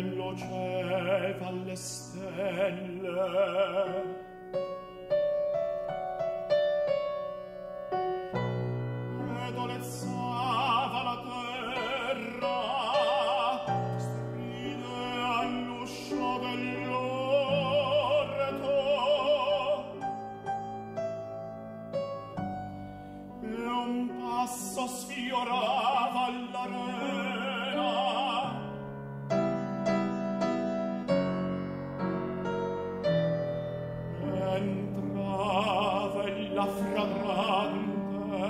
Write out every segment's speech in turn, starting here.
nell'oceva alle stelle. E dolezzava la terra, stride all'uscio dell'orto, e un passo sfiorava l'arena. Entrava la fragrante,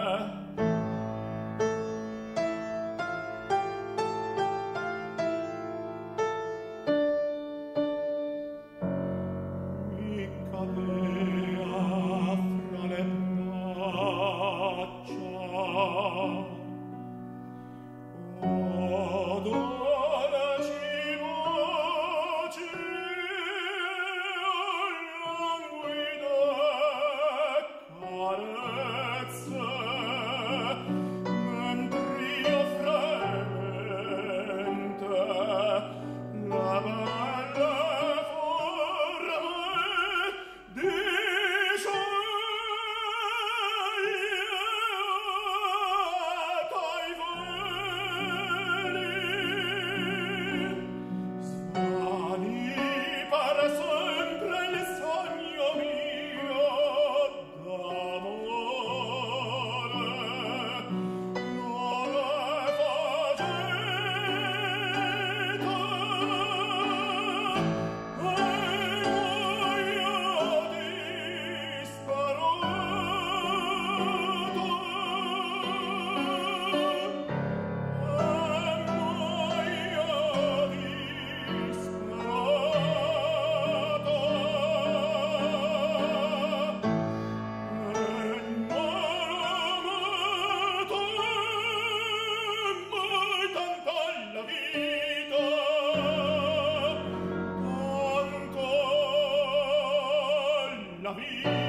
mi cadea fra le braccia. Oh, dolci voci, languide carezze, mentr'io fremente la belle forme di sceglieta i veli, svani per sempre il sogno mio d'amore, non la vita